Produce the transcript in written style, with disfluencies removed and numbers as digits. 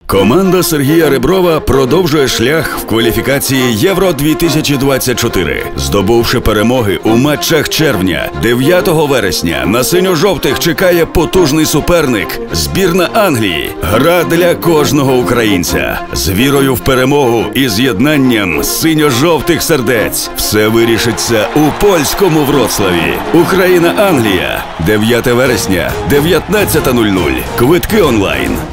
Команда Сергія Реброва продовжує шлях в кваліфікації Євро-2024, здобувши перемоги у матчах червня. 9 вересня на синьо-жовтих чекає потужний суперник – збірна Англії. Гра для кожного українця. З вірою в перемогу і з'єднанням синьо-жовтих сердець. Все вирішиться у польському Вроцлаві. Україна-Англія. 9 вересня, 19:00. Квитки онлайн.